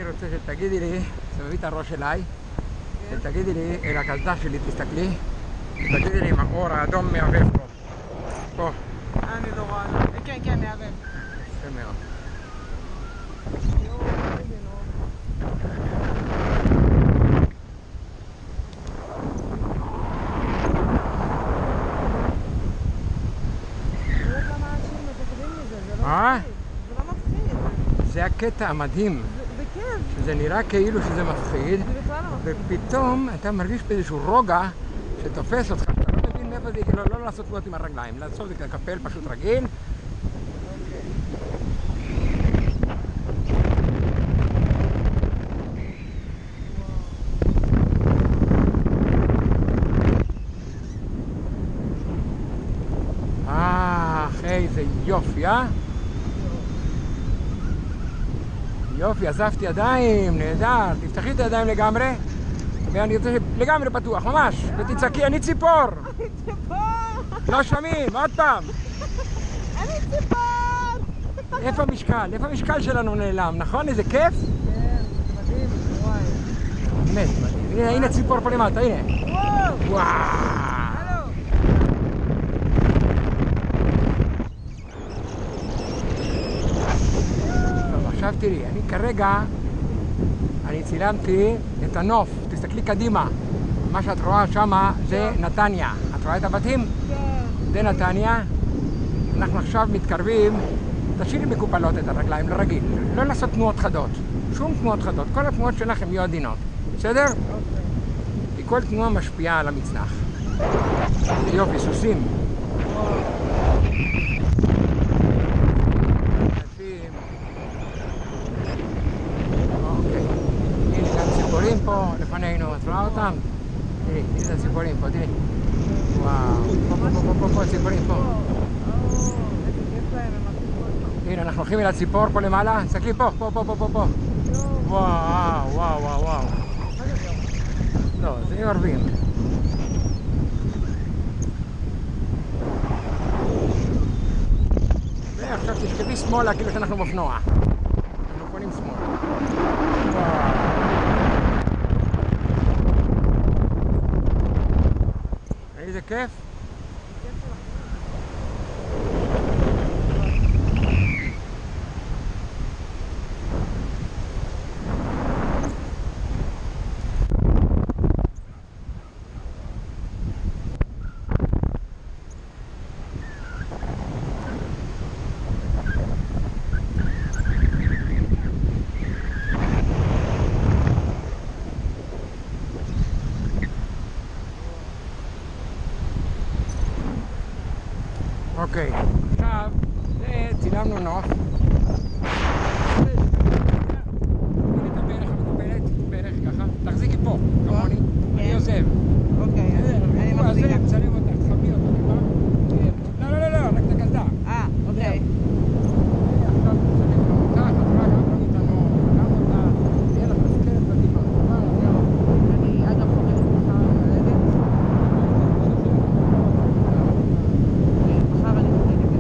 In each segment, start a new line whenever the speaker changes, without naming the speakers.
אני רוצה שתגידי לי, תסובבי את הראש אליי, שתגידי לי אל הקסדה שלי, תסתכלי, ותגידי לי אם האור האדום מערבב פה. פה.
אני לא רואה. כן, כן, מערבב.
יפה מאוד.
זה לא מפחיד.
זה הקטע המדהים.
זה כיף.
שזה נראה כאילו שזה מפחיד,
זה בכלל לא מפחיד.
ופתאום אתה מרגיש באיזשהו רוגע שתופס אותך, אתה לא מבין מאיפה זה, לא לעשות תנועות עם הרגליים, לעשות את הקפל פשוט רגיל. איזה יופי, יופי, עזבתי ידיים, נהדר, תפתחי את הידיים לגמרי ואני רוצה לגמרי פתוח, ממש, ותצעקי, אני ציפור!
אני ציפור!
לא שומעים, עוד פעם!
אני ציפור!
איפה המשקל? איפה המשקל שלנו נעלם, נכון? איזה כיף?
כן, מדהים, וואי.
באמת, מדהים, הנה ציפור פה למטה, הנה. וואו! עכשיו תראי, אני כרגע, אני צילמתי את הנוף, תסתכלי קדימה. מה שאת רואה שמה זה נתניה. את רואה את הבתים?
כן.
זה נתניה. אנחנו עכשיו מתקרבים, תשאירי מקופלות את הרגליים, לרגיל. לא לעשות תנועות חדות. שום תנועות חדות. כל התנועות שלכם יהיו עדינות. בסדר? כי כל תנועה משפיעה על המצנח. יופי, סוסים. ציפורים פה לפנינו, את רואה אותם? תראי, תראי את הציפורים פה, תראי. וואו, פה, ציפורים פה. הנה, אנחנו הולכים אל הציפור פה למעלה, תסתכלי פה. וואו. לא, זה יורבים. ועכשיו תשכבי שמאלה, כאילו שאנחנו באופנוע. אנחנו פונים שמאלה. וואו. איזה כיף? אוקיי, עכשיו צילמנו נוף. הנה את הברך המקופלת, ברך ככה, תחזיקי פה, כמוני, אני עוזב.
אוקיי, אני מחזיקה.
מצלם אותך, תחבי אותו, לא, רק את הקסדה.
אוקיי.
עכשיו מצלם אותך, את רואה גם אותנו, גם אותה, יהיה לך מסכרת בטיפה.
אני עד אחורי מחר ללדת. מחר אני מתחילה.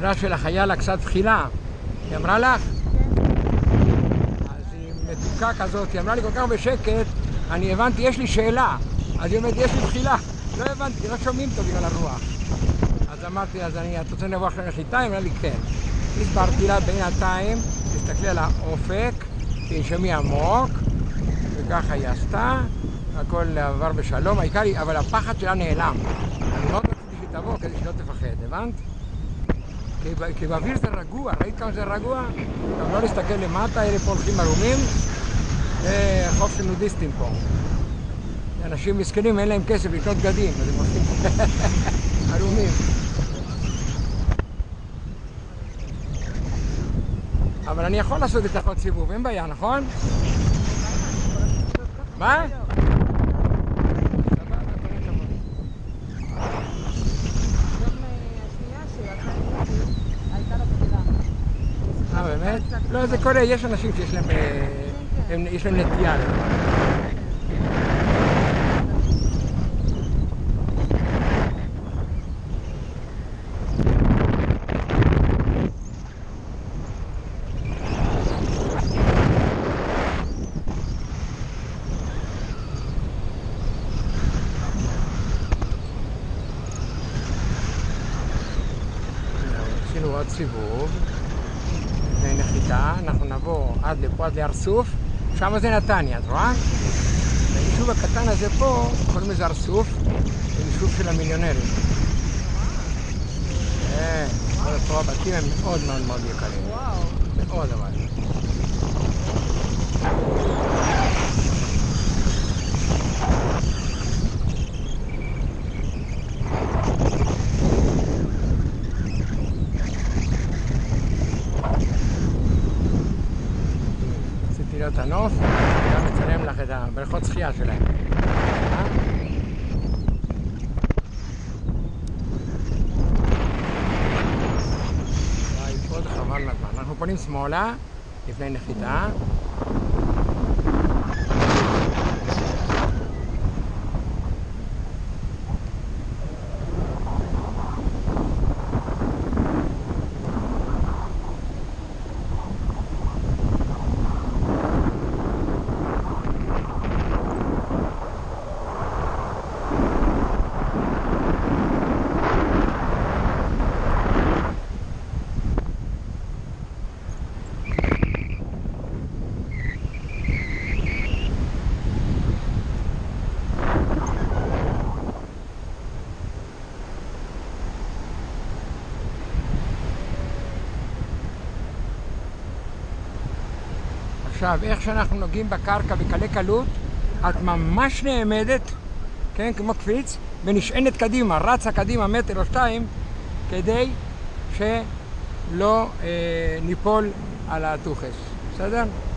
החברה של החייל הקצת בחילה, היא אמרה לך? אז היא מתוקה כזאת, היא אמרה לי כל כך בשקט, אני הבנתי, יש לי שאלה. אז היא אומרת, יש לי בחילה. לא הבנתי, לא שומעים טוב בגלל הרוח. אז אמרתי, את רוצה לבוא אחרי נחיתה? היא אמרה לי, כן. הסברתי לה בינתיים, תסתכלי על האופק, תנשמי עמוק, וככה היא עשתה, הכל עבר בשלום, העיקר היא, אבל הפחד שלה נעלם. אני מאוד רציתי שתבוא כדי שלא תפחד, הבנת? כי באוויר זה רגוע, ראית כמה זה רגוע? גם לא להסתכל למטה, אלה פה הולכים ערומים, זה חוף של נודיסטים פה. אנשים מסכנים, אין להם כסף לקנות בגדים, אז הם עושים ערומים. אבל אני יכול לעשות את החוד סיבוב, אין בעיה, נכון? מה? באמת? לא, זה קורה, יש אנשים שיש להם נטייה. עשינו עוד סיבוב. נחיתה, אנחנו נבוא עד לפה, עד לארסוף, שם זה נתניה, את רואה? היישוב הקטן הזה פה, קוראים לזה ארסוף, זה יישוב של המיליונרים. פה הבתים הם מאוד מאוד מאוד יקרים. מאוד אבל. את הנוף, גם מצלם לך את הבריכות שחייה שלהם. פה זה חבל לגמרי. אנחנו פונים שמאלה, לפני נחיתה. עכשיו, איך שאנחנו נוגעים בקרקע בקלי קלות, את ממש נעמדת, כן, כמו קפיץ, ונשענת קדימה, רצה קדימה מטר או שתיים, כדי שלא ניפול על הטוחס. בסדר?